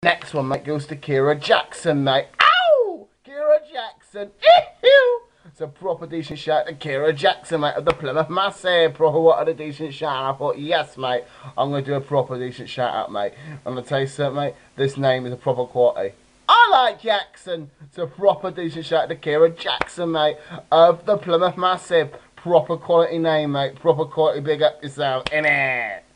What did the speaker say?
Next one, mate, goes to Kiera Jackson, mate. Ow! Kiera Jackson. Ew! It's a proper decent shout to Kiera Jackson, mate, of the Plymouth Massive. Proper what a decent shout. I thought, yes, mate, I'm going to do a proper decent shout out, mate. I'm going to tell you something, mate. This name is a proper quality. I like Jackson. It's a proper decent shout to Kiera Jackson, mate, of the Plymouth Massive. Proper quality name, mate. Proper quality. Big up yourself, innit?